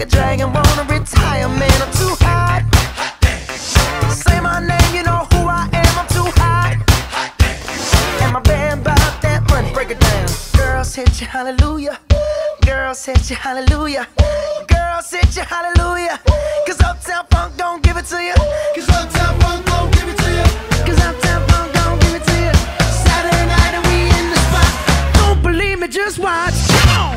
a dragon wanna retire, man, I'm too hot. Say my name, you know who I am, I'm too hot. And my band about that money, break it down. Girls hit you, hallelujah. Girls hit you, hallelujah. Girls hit you, hallelujah. Cause Uptown Funk don't give it to you. Cause Uptown Funk don't give it to you. Cause Uptown Funk don't give it to you. Saturday night and we in the spot. Don't believe me, just watch. Come on.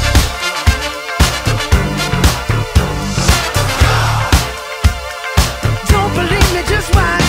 Don't believe me, just watch.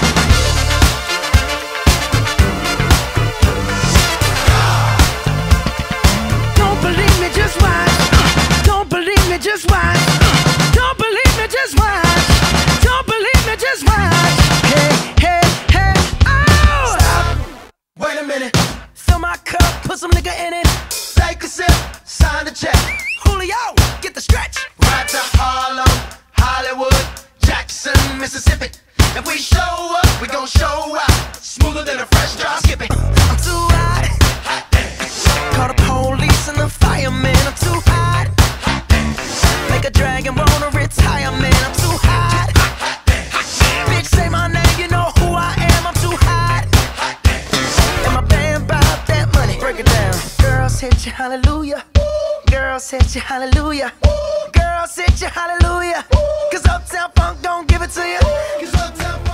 Don't believe me, just watch. Don't believe me, just watch. Don't believe me, just watch. Don't believe me, just watch. Hey, hey, hey, oh! Stop. Wait a minute. Fill my cup, put some nigga in it. Take a sip, sign the check. Julio, get the stretch. Right to Harlem, Hollywood, Jackson, Mississippi. If we show up, we gon' show out. Smoother than a fresh drop skipping. I'm too hot. Call the police and the fireman. I'm too hot. Make a dragon wanna retire, man. I'm too hot. Bitch, say my name, you know who I am. I'm too hot. And my band bout that money. Break it down. Girls hit you, hallelujah. Girls hit you, hallelujah. Girls hit you, hallelujah. Cause Uptown Funk don't give it to you. Cause Uptown